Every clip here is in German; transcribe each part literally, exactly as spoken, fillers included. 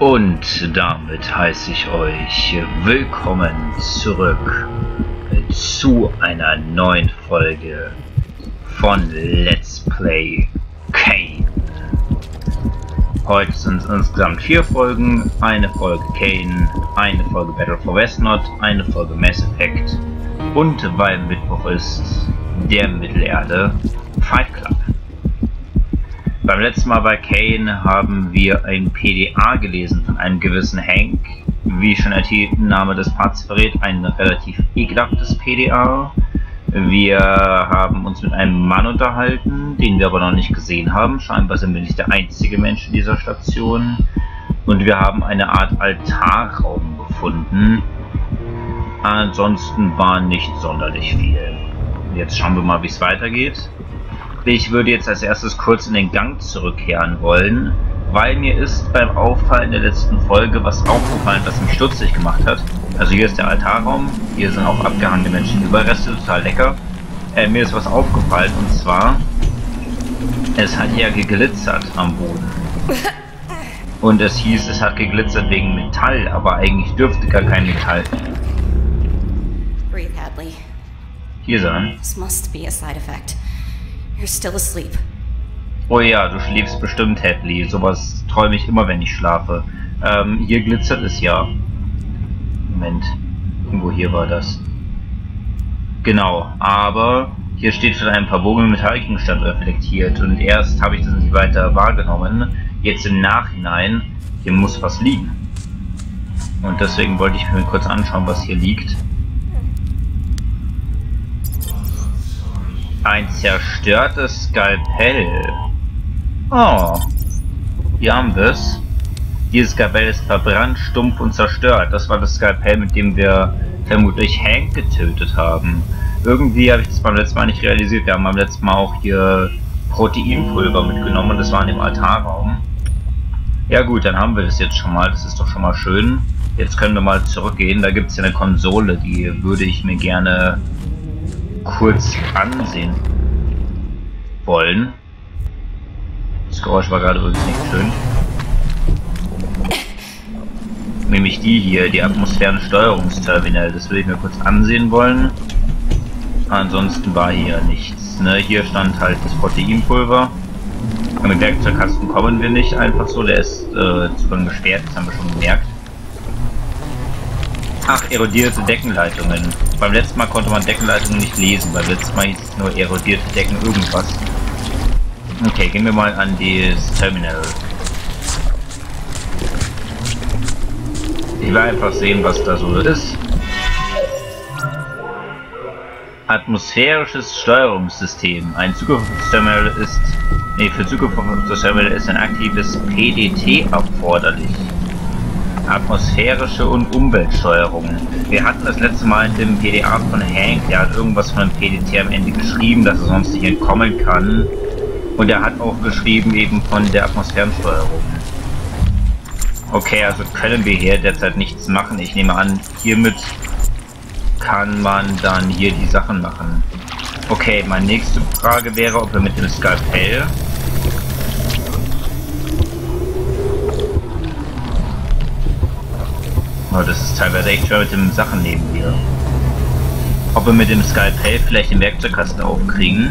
Und damit heiße ich euch willkommen zurück zu einer neuen Folge von Let's Play Kane. Heute sind es insgesamt vier Folgen, eine Folge Kane, eine Folge Battle for Westnot, eine Folge Mass Effect und weil Mittwoch ist, der Mittelerde Fight Club. Beim letzten Mal bei Kane haben wir ein P D A gelesen von einem gewissen Hank. Wie schon der Name des Parts verrät, ein relativ ekelhaftes P D A. Wir haben uns mit einem Mann unterhalten, den wir aber noch nicht gesehen haben. Scheinbar sind wir nicht der einzige Mensch in dieser Station. Und wir haben eine Art Altarraum gefunden. Ansonsten war nicht sonderlich viel. Jetzt schauen wir mal, wie es weitergeht. Ich würde jetzt als erstes kurz in den Gang zurückkehren wollen, weil mir ist beim Auffallen der letzten Folge was aufgefallen, was mich stutzig gemacht hat. Also hier ist der Altarraum, hier sind auch abgehangene Menschenüberreste, total lecker. Äh, mir ist was aufgefallen und zwar, es hat ja geglitzert am Boden. Und es hieß, es hat geglitzert wegen Metall, aber eigentlich dürfte gar kein Metall. Breathe, Hadley. Hier sein. This must be a side effect. You're still asleep. Oh ja, du schläfst bestimmt, Hadley. Sowas träume ich immer, wenn ich schlafe. Ähm, hier glitzert es ja. Moment. Irgendwo hier war das. Genau, aber hier steht schon ein verbogener Metallgegenstand reflektiert und erst habe ich das nicht weiter wahrgenommen. Jetzt im Nachhinein, hier muss was liegen. Und deswegen wollte ich mir kurz anschauen, was hier liegt. Ein zerstörtes Skalpell. Oh, hier haben wir es. Dieses Skalpell ist verbrannt, stumpf und zerstört. Das war das Skalpell, mit dem wir vermutlich Hank getötet haben. Irgendwie habe ich das beim letzten Mal nicht realisiert. Wir haben beim letzten Mal auch hier Proteinpulver mitgenommen und das war in dem Altarraum. Ja gut, dann haben wir das jetzt schon mal. Das ist doch schon mal schön. Jetzt können wir mal zurückgehen. Da gibt es ja eine Konsole, die würde ich mir gerne kurz ansehen wollen. Das Geräusch war gerade übrigens nicht schön. Nämlich die hier, die Atmosphärensteuerungsterminal. Das will ich mir kurz ansehen wollen. Ansonsten war hier nichts. Ne? Hier stand halt das Proteinpulver. Mit dem Werkzeugkasten kommen wir nicht einfach so. Der ist äh, Zugang gesperrt, das haben wir schon gemerkt. Ach, erodierte Deckenleitungen. Beim letzten Mal konnte man Deckenleitungen nicht lesen. Beim letzten Mal hieß es nur erodierte Decken irgendwas. Okay, gehen wir mal an das Terminal. Ich will einfach sehen, was da so ist. Atmosphärisches Steuerungssystem. Ein Zugriffsterminal ist... Nee, für Zugriff auf das Terminal ist ein aktives P D T erforderlich. Atmosphärische und Umweltsteuerung. Wir hatten das letzte Mal in dem P D A von Hank, der hat irgendwas von einem P D T am Ende geschrieben, dass er sonst nicht entkommen kann. Und er hat auch geschrieben eben von der Atmosphärensteuerung. Okay, also können wir hier derzeit nichts machen. Ich nehme an, hiermit kann man dann hier die Sachen machen. Okay, meine nächste Frage wäre, ob wir mit dem Skalpell oh, das ist teilweise echt schwer mit den Sachen neben mir. Ob wir mit dem Skalpell vielleicht den Werkzeugkasten aufkriegen.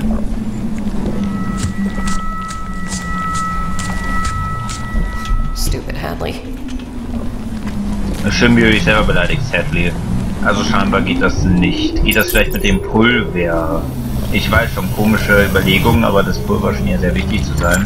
Stupid Hadley. Schön, wie du dich selber beleidigst, Hadley. Also scheinbar geht das nicht. Geht das vielleicht mit dem Pulver? Ich weiß schon, komische Überlegungen, aber das Pulver schien ja sehr wichtig zu sein.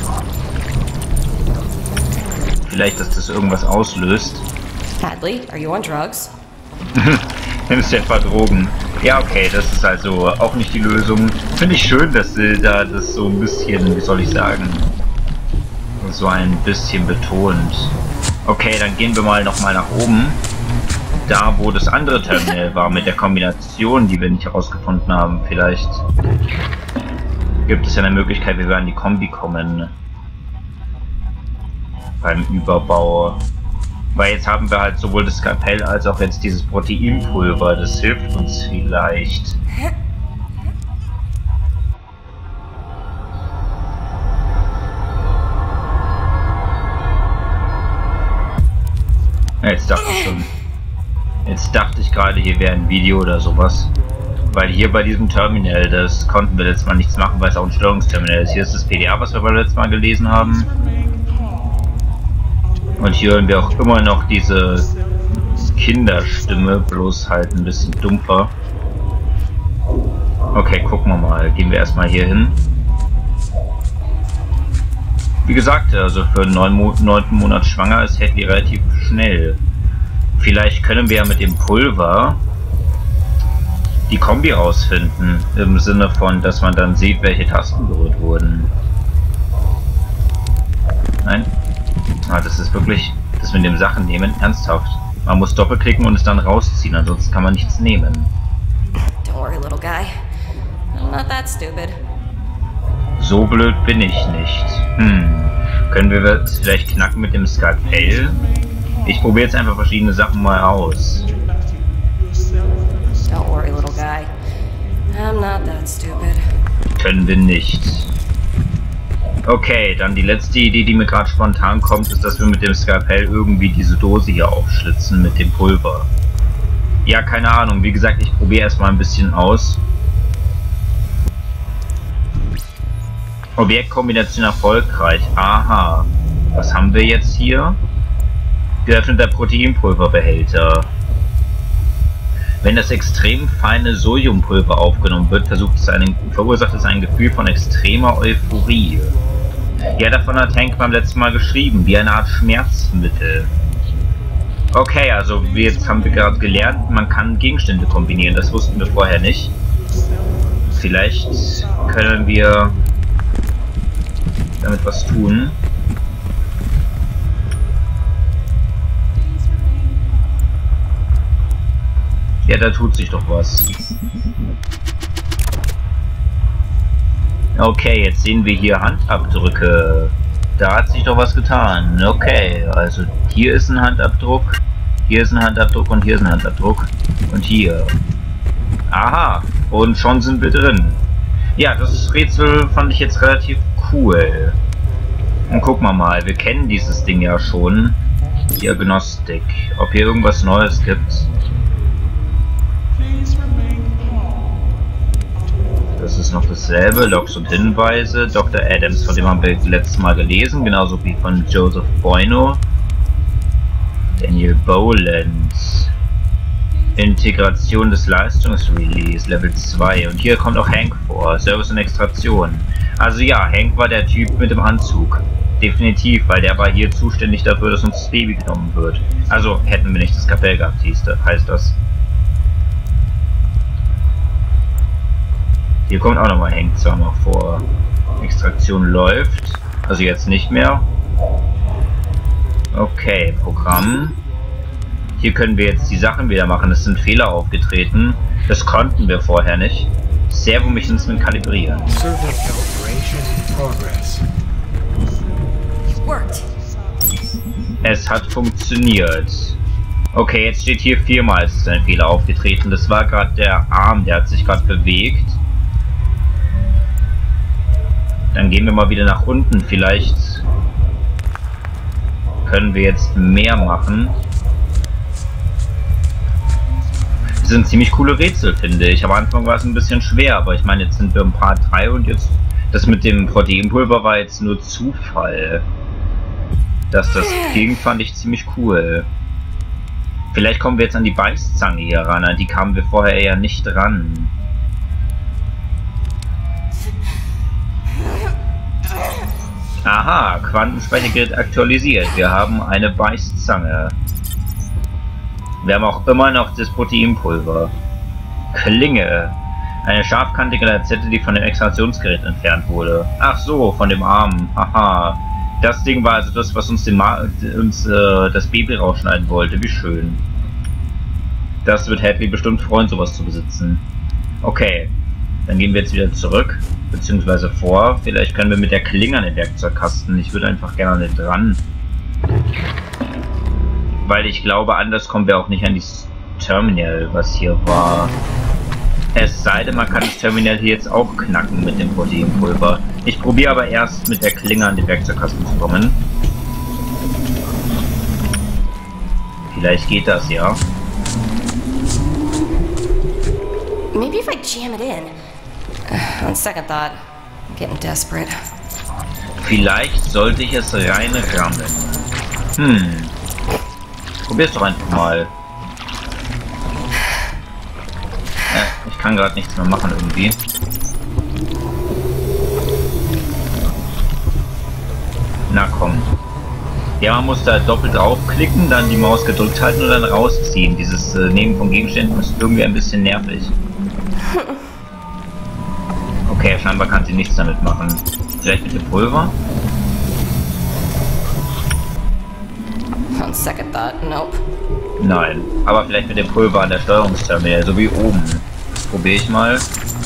Vielleicht, dass das irgendwas auslöst. Hadley, are you on drugs? Nimmst du etwa Drogen? Ja, okay, das ist also auch nicht die Lösung. Finde ich schön, dass sie da das so ein bisschen, wie soll ich sagen, so ein bisschen betont. Okay, dann gehen wir mal nochmal nach oben. Da, wo das andere Terminal war, mit der Kombination, die wir nicht herausgefunden haben. Vielleicht gibt es ja eine Möglichkeit, wie wir an die Kombi kommen. Beim Überbau. Weil jetzt haben wir halt sowohl das Skalpell als auch jetzt dieses Proteinpulver. Das hilft uns vielleicht. jetzt dachte ich schon. Jetzt dachte ich gerade, hier wäre ein Video oder sowas. Weil hier bei diesem Terminal, das konnten wir letztes Mal nichts machen, weil es auch ein Steuerungsterminal ist. Hier ist das P D A, was wir beim letzten Mal gelesen haben. Und hier hören wir auch immer noch diese Kinderstimme, bloß halt ein bisschen dumpfer. Okay, gucken wir mal. Gehen wir erstmal hier hin. Wie gesagt, also für einen neunten Monat schwanger ist Hadley relativ schnell. Vielleicht können wir ja mit dem Pulver die Kombi rausfinden. Im Sinne von, dass man dann sieht, welche Tasten berührt wurden. Nein? Ah, das ist wirklich, das mit dem Sachen nehmen, ernsthaft. Man muss doppelklicken und es dann rausziehen, ansonsten kann man nichts nehmen. Don't worry, little guy. I'm not that stupid. So blöd bin ich nicht. Hm. Können wir es vielleicht knacken mit dem Skalpell? Ich probiere jetzt einfach verschiedene Sachen mal aus. Don't worry, little guy. I'm not that stupid. Können wir nicht. Okay, dann die letzte Idee, die mir gerade spontan kommt, ist, dass wir mit dem Skalpell irgendwie diese Dose hier aufschlitzen mit dem Pulver. Ja, keine Ahnung. Wie gesagt, ich probiere erstmal ein bisschen aus. Objektkombination erfolgreich. Aha. Was haben wir jetzt hier? Geöffneter Proteinpulverbehälter. Wenn das extrem feine Sodiumpulver aufgenommen wird, versucht es einen, verursacht es ein Gefühl von extremer Euphorie. Ja, davon hat Hank beim letzten Mal geschrieben, wie eine Art Schmerzmittel. Okay, also jetzt haben wir gerade gelernt, man kann Gegenstände kombinieren, das wussten wir vorher nicht. Vielleicht können wir damit was tun. Ja, da tut sich doch was. Okay, jetzt sehen wir hier Handabdrücke. Da hat sich doch was getan. Okay, also hier ist ein Handabdruck, hier ist ein Handabdruck und hier ist ein Handabdruck. Und hier. Aha, und schon sind wir drin. Ja, das Rätsel fand ich jetzt relativ cool. Und gucken wir mal, wir kennen dieses Ding ja schon. Diagnostik. Ob hier irgendwas Neues gibt. Das ist noch dasselbe, Logs und Hinweise. Doktor Adams, von dem haben wir letztes Mal gelesen, genauso wie von Joseph Bueno. Daniel Boland. Integration des Leistungsrelease, Level zwei. Und hier kommt auch Hank vor, Service und Extraktion. Also ja, Hank war der Typ mit dem Anzug. Definitiv, weil der war hier zuständig dafür, dass uns das Baby genommen wird. Also hätten wir nicht das Kapell gehabt, heißt das. Hier kommt auch nochmal Hank zweimal vor. Extraktion läuft. Also jetzt nicht mehr. Okay, Programm. Hier können wir jetzt die Sachen wieder machen. Es sind Fehler aufgetreten. Das konnten wir vorher nicht. Servomechanismen kalibrieren. Es hat funktioniert. Okay, jetzt steht hier viermal ist ein Fehler aufgetreten. Das war gerade der Arm, der hat sich gerade bewegt. Dann gehen wir mal wieder nach unten. Vielleicht können wir jetzt mehr machen. Das sind ziemlich coole Rätsel, finde ich. Am Anfang war es ein bisschen schwer, aber ich meine, jetzt sind wir im Part drei und jetzt das mit dem Proteinpulver war jetzt nur Zufall. Dass das ging, fand ich ziemlich cool. Vielleicht kommen wir jetzt an die Beißzange hier ran, an die kamen wir vorher ja nicht ran. Aha, Quantenspeichergerät aktualisiert. Wir haben eine Beißzange. Wir haben auch immer noch das Proteinpulver. Klinge. Eine scharfkantige Lanzette, die von dem Extraktionsgerät entfernt wurde. Ach so, von dem Arm. Haha. Das Ding war also das, was uns, den Ma uns äh, das Baby rausschneiden wollte. Wie schön. Das wird Hadley bestimmt freuen, sowas zu besitzen. Okay. Dann gehen wir jetzt wieder zurück. Beziehungsweise vor. Vielleicht können wir mit der Klinge an den Werkzeugkasten. Ich würde einfach gerne dran. Weil ich glaube, anders kommen wir auch nicht an dieses Terminal, was hier war. Es sei denn, man kann das Terminal hier jetzt auch knacken mit dem Proteinpulver. Ich probiere aber erst mit der Klinge an den Werkzeugkasten zu kommen. Vielleicht geht das, ja. Maybe if I jam it in. On second thought, I'm getting desperate. Vielleicht sollte ich es reinrammen. Hm. Probier's doch einfach mal. Ja, ich kann gerade nichts mehr machen irgendwie. Na komm. Ja, man muss da doppelt draufklicken, dann die Maus gedrückt halten und dann rausziehen. Dieses äh, Nehmen von Gegenständen ist irgendwie ein bisschen nervig. Okay, scheinbar kann sie nichts damit machen. Vielleicht mit dem Pulver? On second thought, nope. Nein, aber vielleicht mit dem Pulver an der Steuerungsterminal, so wie oben. Probiere ich mal.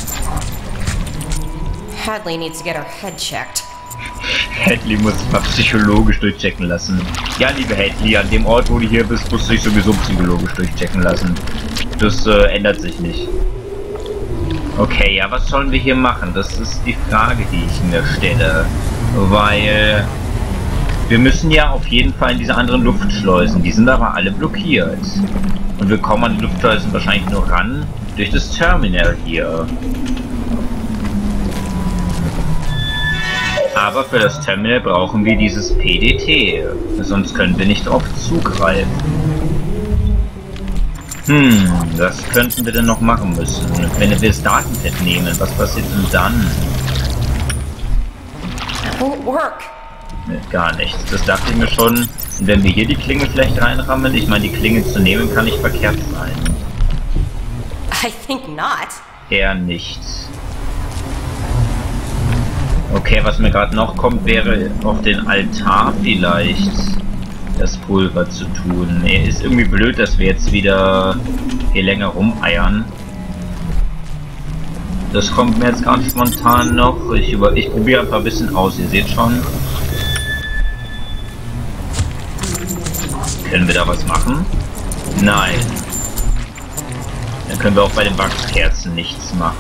Hadley needs to get her head checked. Hadley muss sich mal psychologisch durchchecken lassen. Ja, liebe Hadley, an dem Ort, wo du hier bist, musst du dich sowieso psychologisch durchchecken lassen. Das äh, ändert sich nicht. Okay, ja, was sollen wir hier machen? Das ist die Frage, die ich mir stelle. Weil wir müssen ja auf jeden Fall in diese anderen Luftschleusen. Die sind aber alle blockiert. Und wir kommen an die Luftschleusen wahrscheinlich nur ran durch das Terminal hier. Aber für das Terminal brauchen wir dieses P D T. Sonst können wir nicht drauf zugreifen. Hm, was könnten wir denn noch machen müssen? Wenn wir das Datenpad nehmen, was passiert denn dann? That won't work. Nee, gar nichts. Das dachte ich mir schon. Und wenn wir hier die Klinge vielleicht reinrammen, ich meine, die Klinge zu nehmen kann nicht verkehrt sein. I think not. Eher nicht. Okay, was mir gerade noch kommt, wäre auf den Altar vielleicht das Pulver zu tun. Nee, ist irgendwie blöd, dass wir jetzt wieder hier länger rumeiern. Das kommt mir jetzt ganz spontan noch. Ich, über, ich probiere einfach ein bisschen aus, ihr seht schon. Können wir da was machen? Nein. Dann können wir auch bei den Wachskerzen nichts machen.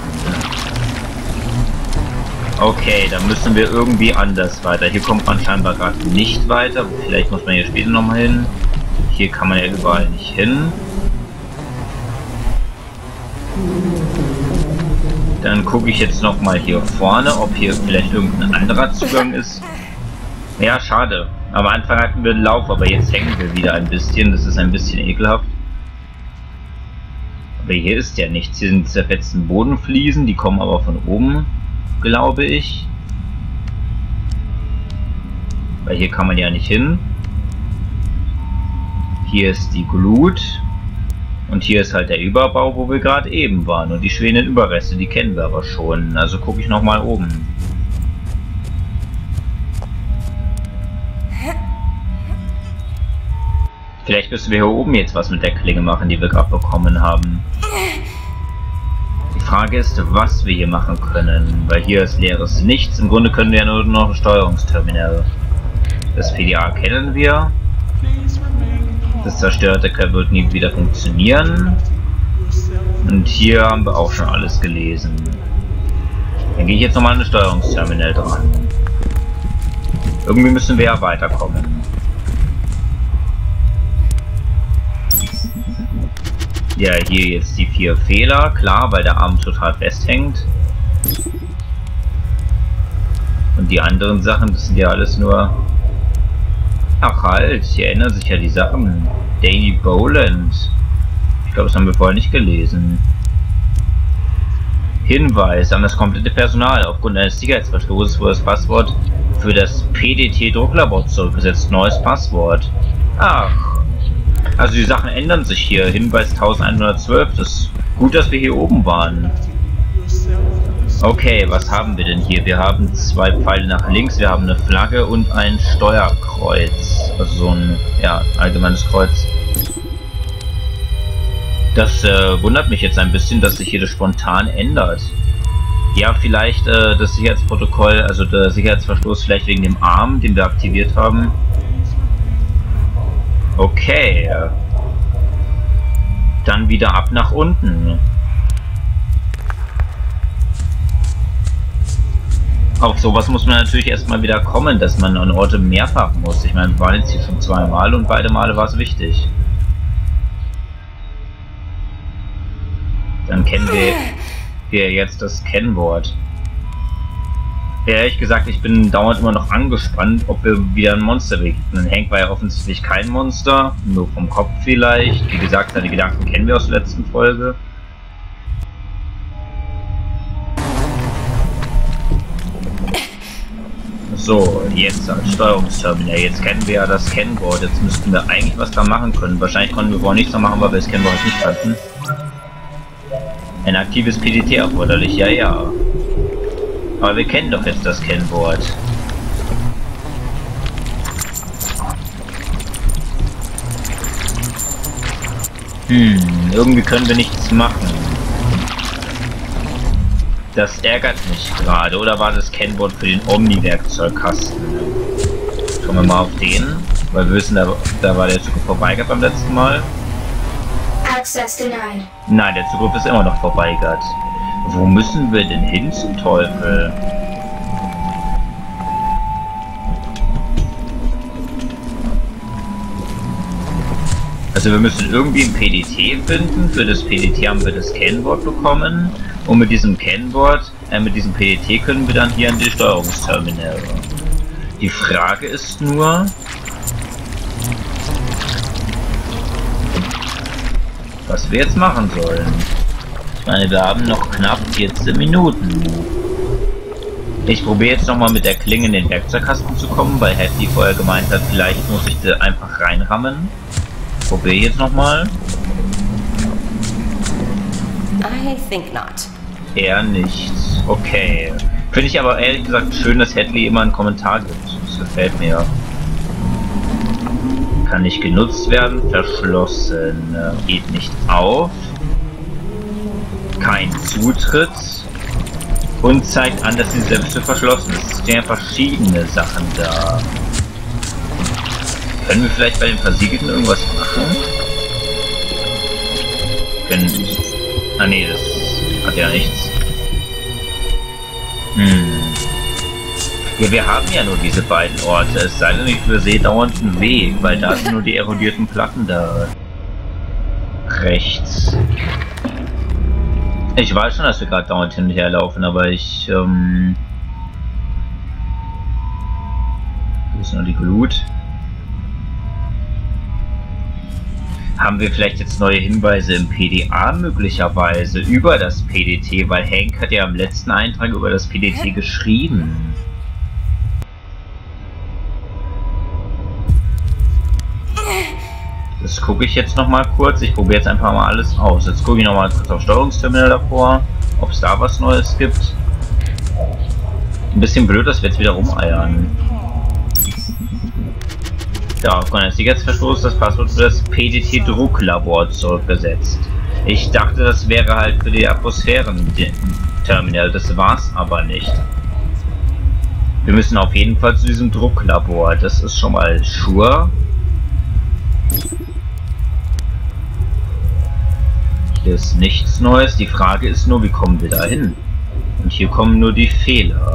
Okay, dann müssen wir irgendwie anders weiter. Hier kommt man scheinbar gerade nicht weiter. Vielleicht muss man hier später nochmal hin. Hier kann man ja überall nicht hin. Dann gucke ich jetzt nochmal hier vorne, ob hier vielleicht irgendein anderer Zugang ist. Ja, schade. Am Anfang hatten wir einen Lauf, aber jetzt hängen wir wieder ein bisschen. Das ist ein bisschen ekelhaft. Aber hier ist ja nichts. Hier sind zerfetzten Bodenfliesen, die kommen aber von oben, glaube ich. Weil hier kann man ja nicht hin. Hier ist die Glut. Und hier ist halt der Überbau, wo wir gerade eben waren. Und die schwelenden Überreste, die kennen wir aber schon. Also gucke ich nochmal oben. Vielleicht müssen wir hier oben jetzt was mit der Klinge machen, die wir gerade bekommen haben. Die Frage ist, was wir hier machen können. Weil hier ist leeres Nichts. Im Grunde können wir ja nur noch ein Steuerungsterminal. Das P D A kennen wir. Das zerstörte wird nie wieder funktionieren. Und hier haben wir auch schon alles gelesen. Dann gehe ich jetzt nochmal an das Steuerungsterminal dran. Irgendwie müssen wir ja weiterkommen. Ja, hier jetzt die vier Fehler. Klar, weil der Arm total festhängt. Und die anderen Sachen, das sind ja alles nur... Ach halt, hier ändern sich ja die Sachen. Danny Boland. Ich glaube, das haben wir vorher nicht gelesen. Hinweis an das komplette Personal. Aufgrund eines Sicherheitsverstoßes wurde das Passwort für das P D T-Drucklabor zurückgesetzt. Neues Passwort. Ach. Also die Sachen ändern sich hier. Hinweis elfhundertzwölf. Das ist gut, dass wir hier oben waren. Okay, was haben wir denn hier? Wir haben zwei Pfeile nach links, wir haben eine Flagge und ein Steuerkreuz. Also so ein, ja, allgemeines Kreuz. Das äh, wundert mich jetzt ein bisschen, dass sich hier das spontan ändert. Ja, vielleicht äh, das Sicherheitsprotokoll, also der Sicherheitsverstoß vielleicht wegen dem Arm, den wir aktiviert haben. Okay. Dann wieder ab nach unten. Auf sowas muss man natürlich erstmal wieder kommen, dass man an Orte mehrfach muss. Ich meine, wir waren jetzt hier schon zweimal und beide Male war es wichtig. Dann kennen wir, wir jetzt das Kennwort. Ehrlich gesagt, ich bin dauernd immer noch angespannt, ob wir wieder ein Monster begegnen. Hank war ja offensichtlich kein Monster, nur vom Kopf vielleicht. Wie gesagt, seine Gedanken kennen wir aus der letzten Folge. So, jetzt als Steuerungsterminal. Jetzt kennen wir ja das Kennwort. Jetzt müssten wir eigentlich was da machen können. Wahrscheinlich konnten wir vorher nichts da machen, weil wir das Kennwort nicht kannten. Ein aktives P D T erforderlich, ja, ja. Aber wir kennen doch jetzt das Kennwort. Hm, irgendwie können wir nichts machen. Das ärgert mich gerade. Oder war das Kennwort für den Omni-Werkzeugkasten? Schauen wir mal auf den. Weil wir wissen, da, da war der Zugriff verweigert beim letzten Mal. Access denied. Nein, der Zugriff ist immer noch verweigert. Wo müssen wir denn hin zum Teufel? Also wir müssen irgendwie ein P D T finden. Für das P D T haben wir das Kennwort bekommen. Und mit diesem Kennwort, äh, mit diesem P D T können wir dann hier an die Steuerungsterminale. Die Frage ist nur... was wir jetzt machen sollen. Ich meine, wir haben noch knapp vierzehn Minuten. Ich probiere jetzt nochmal mit der Klinge in den Werkzeugkasten zu kommen, weil Hattie vorher gemeint hat, vielleicht muss ich da einfach reinrammen. Probiere jetzt nochmal. I think not. Eher nicht. Okay. Finde ich aber ehrlich gesagt schön, dass Hadley immer einen Kommentar gibt. Das gefällt mir. Kann nicht genutzt werden. Verschlossen. Geht nicht auf. Kein Zutritt. Und zeigt an, dass die Selbsttür verschlossen ist. Es stehen ja verschiedene Sachen da. Können wir vielleicht bei den Versiegelten irgendwas machen? Können... ah nee, das hat ja nichts. Hm. Ja, wir haben ja nur diese beiden Orte. Es sei denn, ich übersehe dauernd einen Weg, weil da sind nur die erodierten Platten da. Rechts. Ich weiß schon, dass wir gerade dauernd hin und her laufen, aber ich, ähm... hier ist noch die Glut. Haben wir vielleicht jetzt neue Hinweise im P D A möglicherweise über das P D T, weil Hank hat ja im letzten Eintrag über das P D T geschrieben. Das gucke ich jetzt noch mal kurz. Ich probiere jetzt einfach mal alles aus. Jetzt gucke ich noch mal kurz auf Steuerungsterminal davor, ob es da was Neues gibt. Ein bisschen blöd, dass wir jetzt wieder rumeiern. Ja, aufgrund eines Sicherheitsverstoßes das Passwort für das P D T-Drucklabor zurückgesetzt. Ich dachte, das wäre halt für die Atmosphären-Terminal, das war's aber nicht. Wir müssen auf jeden Fall zu diesem Drucklabor, das ist schon mal sure. Hier ist nichts Neues, die Frage ist nur, wie kommen wir da hin? Und hier kommen nur die Fehler.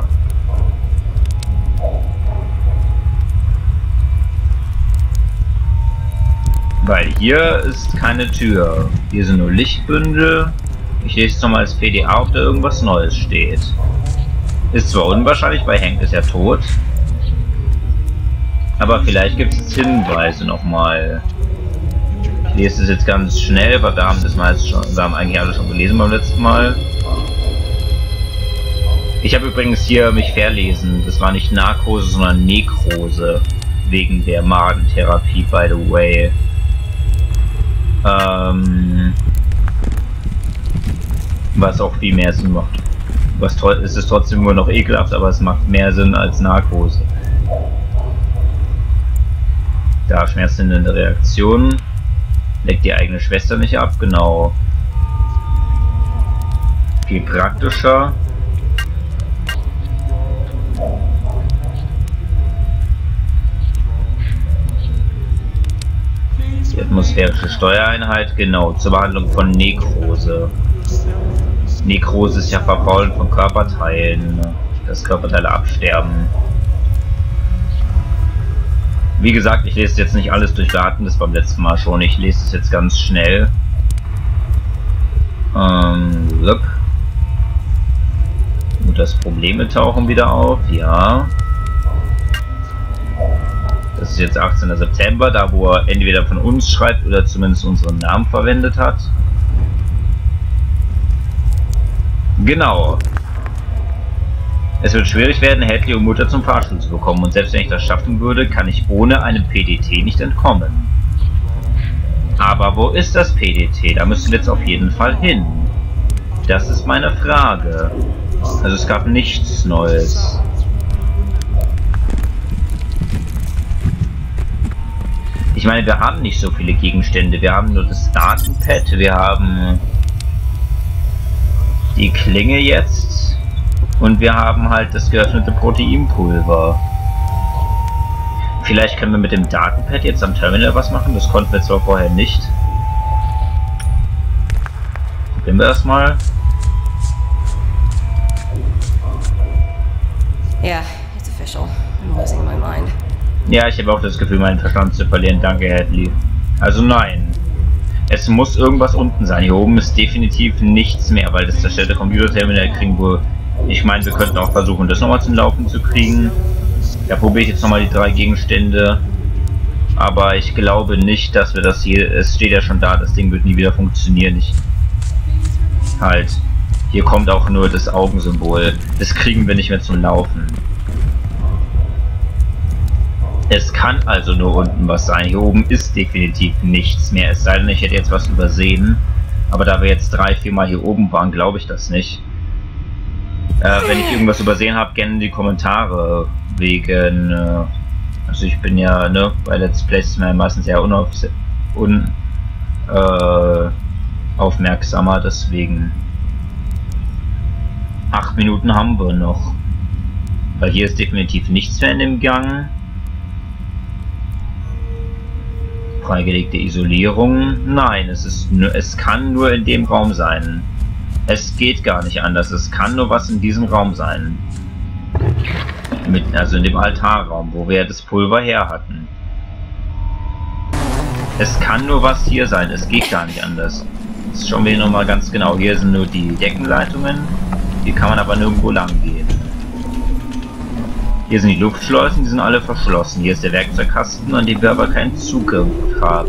Weil hier ist keine Tür. Hier sind nur Lichtbündel. Ich lese jetzt nochmal das P D A, ob da irgendwas Neues steht. Ist zwar unwahrscheinlich, weil Hank ist ja tot. Aber vielleicht gibt es Hinweise nochmal. Ich lese es jetzt ganz schnell, weil wir haben das meist schon, wir haben eigentlich alles schon gelesen beim letzten Mal. Ich habe übrigens hier mich verlesen. Das war nicht Narkose, sondern Nekrose. Wegen der Magentherapie, by the way. Ähm, was auch viel mehr Sinn macht. Was toll ist, ist trotzdem nur noch ekelhaft, aber es macht mehr Sinn als Narkose. Da schmerzlindernde Reaktion. Leckt die eigene Schwester nicht ab, genau. Viel praktischer. Die atmosphärische Steuereinheit, genau, zur Behandlung von Nekrose. Nekrose ist ja Verfaulen von Körperteilen, dass Körperteile absterben. Wie gesagt, ich lese jetzt nicht alles durch, wir hatten das beim letzten Mal schon, ich lese es jetzt ganz schnell. Ähm, yep. Und das Probleme tauchen wieder auf, ja. Das ist jetzt achtzehnter September, da wo er entweder von uns schreibt oder zumindest unseren Namen verwendet hat. Genau. Es wird schwierig werden, Hadley und Mutter zum Fahrstuhl zu bekommen, und selbst wenn ich das schaffen würde, kann ich ohne einen P D T nicht entkommen. Aber wo ist das P D T? Da müssen wir jetzt auf jeden Fall hin. Das ist meine Frage. Also es gab nichts Neues. Ich meine, wir haben nicht so viele Gegenstände. Wir haben nur das Datenpad, wir haben die Klinge jetzt und wir haben halt das geöffnete Proteinpulver. Vielleicht können wir mit dem Datenpad jetzt am Terminal was machen. Das konnten wir zwar vorher nicht. Probieren wir das mal. Yeah, it's official. I'm losing my mind. Ja, ich habe auch das Gefühl, meinen Verstand zu verlieren. Danke, Hadley. Also nein. Es muss irgendwas unten sein. Hier oben ist definitiv nichts mehr, weil das zerstörte Computerterminal kriegen wir. Ich meine, wir könnten auch versuchen, das nochmal zum Laufen zu kriegen. Da probiere ich jetzt nochmal die drei Gegenstände. Aber ich glaube nicht, dass wir das hier... Es steht ja schon da, das Ding wird nie wieder funktionieren. Ich, halt. Hier kommt auch nur das Augensymbol. Das kriegen wir nicht mehr zum Laufen. Es kann also nur unten was sein. Hier oben ist definitiv nichts mehr. Es sei denn, ich hätte jetzt was übersehen. Aber da wir jetzt drei, vier Mal hier oben waren, glaube ich das nicht. Äh, wenn ich irgendwas übersehen habe, gerne in die Kommentare. Wegen, äh, also ich bin ja, ne, bei Let's Plays meistens sehr unauf, un, äh, aufmerksamer, deswegen. Acht Minuten haben wir noch. Weil hier ist definitiv nichts mehr in dem Gang. Freigelegte Isolierung. Nein, es ist nur, es kann nur in dem Raum sein. Es geht gar nicht anders. Es kann nur was in diesem Raum sein. Mit, also in dem Altarraum, wo wir das Pulver her hatten. Es kann nur was hier sein. Es geht gar nicht anders. Jetzt schauen wir hier nochmal ganz genau. Hier sind nur die Deckenleitungen. Hier kann man aber nirgendwo lang gehen. Hier sind die Luftschleusen, die sind alle verschlossen. Hier ist der Werkzeugkasten, an dem wir aber keinen Zugriff haben.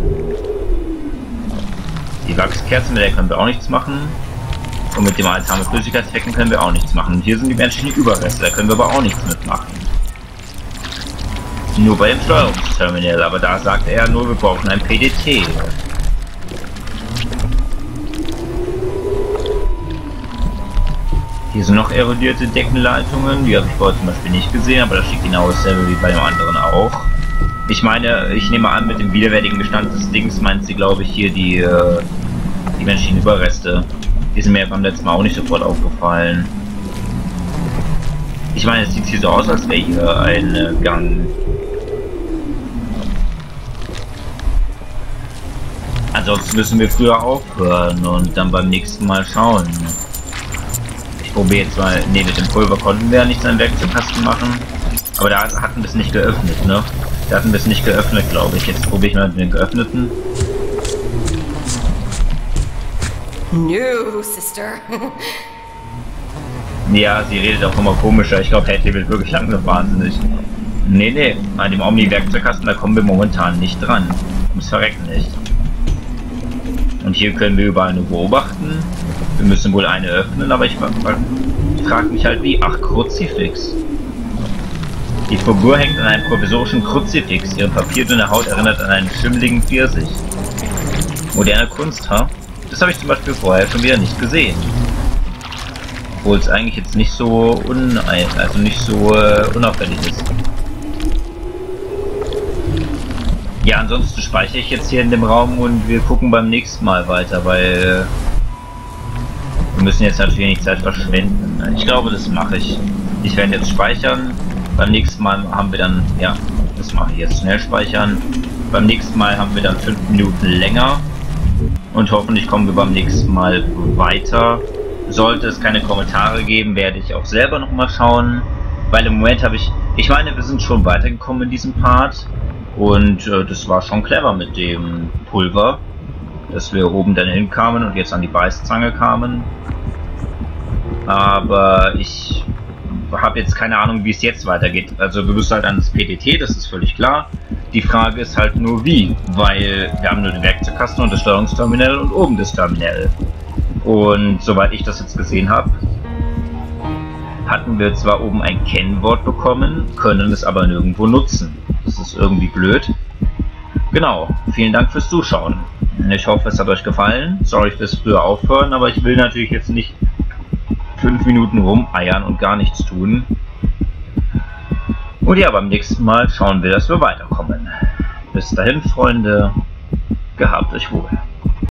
Die Wachskerzen, mit der können wir auch nichts machen. Und mit dem Altar mit Flüssigkeitsflecken können wir auch nichts machen. Und hier sind die menschlichen Überreste, da können wir aber auch nichts mitmachen. Nur bei dem Steuerungsterminal, aber da sagt er nur, wir brauchen ein P D T. Hier sind noch erodierte Deckenleitungen, die habe ich vorher zum Beispiel nicht gesehen, aber das steht genau dasselbe wie bei dem anderen auch. Ich meine, ich nehme an, mit dem widerwärtigen Bestand des Dings meint sie, glaube ich, hier die, äh, die menschlichen Überreste. Die sind mir beim letzten Mal auch nicht sofort aufgefallen. Ich meine, es sieht hier so aus, als wäre hier ein äh, Gang. Ansonsten müssen wir früher aufhören und dann beim nächsten Mal schauen. Ich probiere jetzt mal. Ne, mit dem Pulver konnten wir ja nichts an Werkzeugkasten machen. Aber da hatten wir es nicht geöffnet, ne? Da hatten wir es nicht geöffnet, glaube ich. Jetzt probiere ich mal mit dem geöffneten. No, Sister. Ja, sie redet auch immer komischer. Ich glaube, Hadley wird wirklich langsam wahnsinnig. Nee, nee, an dem Omni-Werkzeugkasten, da kommen wir momentan nicht dran. Ums Verrecken nicht. Und hier können wir überall nur beobachten. Wir müssen wohl eine öffnen, aber ich, ich frage mich halt wie. Ach, Kruzifix. Die Figur hängt an einem provisorischen Kruzifix. Ihre papierdünne Haut erinnert an einen schimmeligen Pfirsich. Moderne Kunst, ha? Das habe ich zum Beispiel vorher schon wieder nicht gesehen. Obwohl es eigentlich jetzt nicht so un also nicht so äh, unauffällig ist. Ja, ansonsten speichere ich jetzt hier in dem Raum und wir gucken beim nächsten Mal weiter, weil äh, wir müssen jetzt natürlich nicht Zeit verschwenden. Ich glaube, das mache ich. Ich werde jetzt speichern. Beim nächsten Mal haben wir dann, ja, das mache ich jetzt, schnell speichern. Beim nächsten Mal haben wir dann fünf Minuten länger. Und hoffentlich kommen wir beim nächsten Mal weiter. Sollte es keine Kommentare geben, werde ich auch selber nochmal schauen. Weil im Moment habe ich... Ich meine, wir sind schon weitergekommen in diesem Part. Und äh, das war schon clever mit dem Pulver. dass wir oben dann hinkamen und jetzt an die Beißzange kamen. Aber ich habe jetzt keine Ahnung, wie es jetzt weitergeht. Also du bist halt ans P D T, das ist völlig klar. Die Frage ist halt nur wie, weil wir haben nur den Werkzeugkasten und das Steuerungsterminal und oben das Terminal. Und soweit ich das jetzt gesehen habe, hatten wir zwar oben ein Kennwort bekommen, können es aber nirgendwo nutzen. Das ist irgendwie blöd. Genau, vielen Dank fürs Zuschauen. Ich hoffe, es hat euch gefallen. Sorry fürs frühe Aufhören, aber ich will natürlich jetzt nicht fünf Minuten rumeiern und gar nichts tun. Und ja, beim nächsten Mal schauen wir, dass wir weiterkommen. Bis dahin, Freunde, gehabt euch wohl.